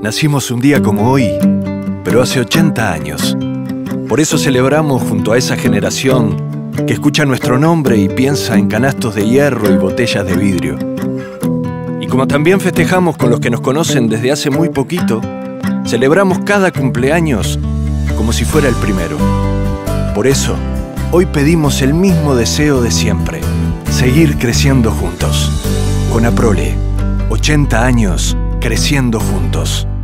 Nacimos un día como hoy, pero hace 80 años. Por eso celebramos junto a esa generación que escucha nuestro nombre y piensa en canastos de hierro y botellas de vidrio. Y como también festejamos con los que nos conocen desde hace muy poquito, celebramos cada cumpleaños como si fuera el primero. Por eso, hoy pedimos el mismo deseo de siempre: seguir creciendo juntos. Con Aprole, 80 años creciendo juntos.